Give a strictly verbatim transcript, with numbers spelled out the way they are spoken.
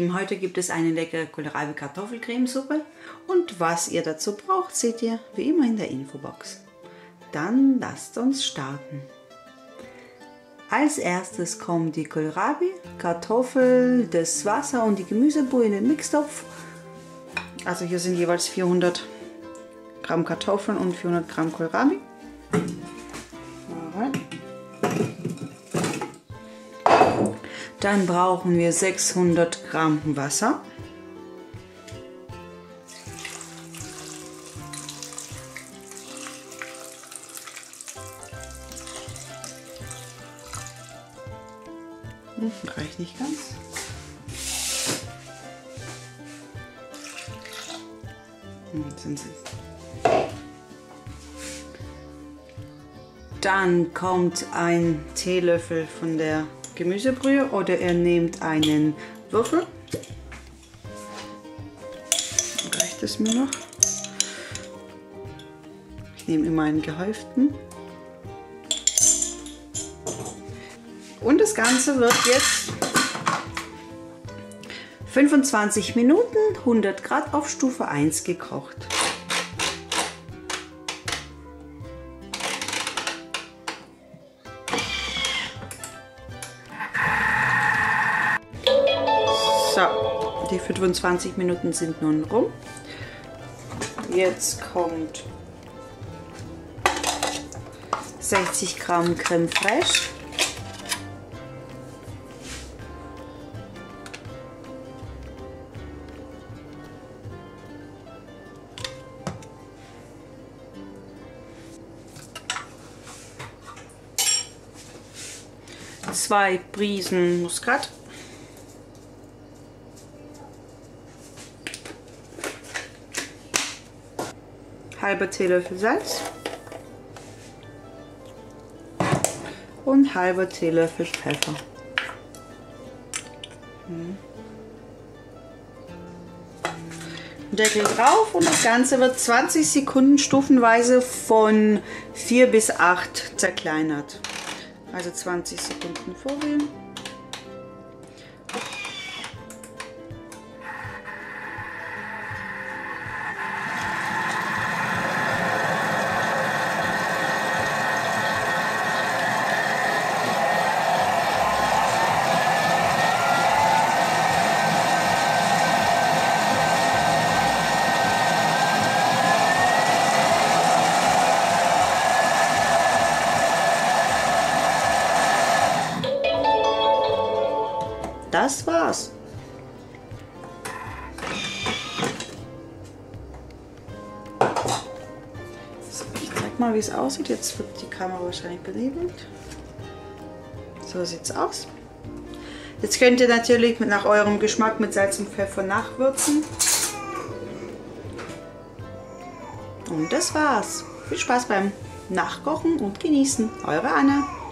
Lieben, heute gibt es eine leckere Kohlrabi-Kartoffelcremesuppe und was ihr dazu braucht, seht ihr wie immer in der Infobox. Dann lasst uns starten. Als erstes kommen die Kohlrabi, Kartoffel, das Wasser und die Gemüsebrühe in den Mixtopf. Also hier sind jeweils vierhundert Gramm Kartoffeln und vierhundert Gramm Kohlrabi. Dann brauchen wir sechshundert Gramm Wasser. Hm, reicht nicht ganz. Hm, sind sie. Dann kommt ein Teelöffel von der Gemüsebrühe oder ihr nehmt einen Würfel. Reicht es mir noch? Ich nehme immer einen gehäuften. Und das Ganze wird jetzt fünfundzwanzig Minuten, hundert Grad auf Stufe eins gekocht. So, die fünfundzwanzig Minuten sind nun rum. Jetzt kommt sechzig Gramm Creme Fraiche. Zwei Prisen Muskat. Halber Teelöffel Salz und halber Teelöffel Pfeffer. Deckel drauf und das Ganze wird zwanzig Sekunden stufenweise von vier bis acht zerkleinert. Also zwanzig Sekunden vorwählen. Das war's. So, ich zeig mal, wie es aussieht. Jetzt wird die Kamera wahrscheinlich benebelt. So sieht's aus. Jetzt könnt ihr natürlich nach eurem Geschmack mit Salz und Pfeffer nachwürzen. Und das war's. Viel Spaß beim Nachkochen und Genießen. Eure Anna.